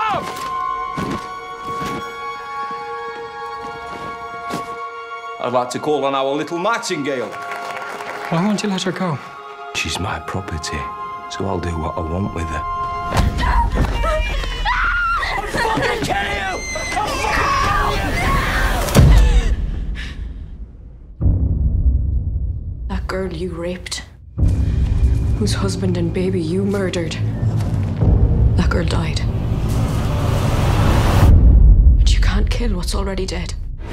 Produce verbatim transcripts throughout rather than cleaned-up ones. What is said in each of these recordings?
Stop! I'd like to call on our little Nightingale. Why won't you let her go? She's my property, so I'll do what I want with her. I'll fucking kill you! I'll fucking kill you! That girl you raped, whose husband and baby you murdered, that girl died. But you can't kill what's already dead.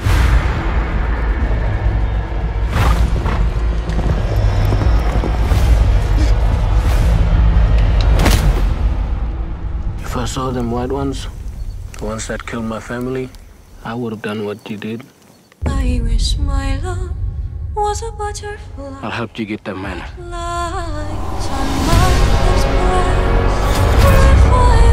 If I saw them white ones, the ones that killed my family, I would have done what you did. I wish my love was a butterfly. I'll help you get them men. Lights on my breast, if I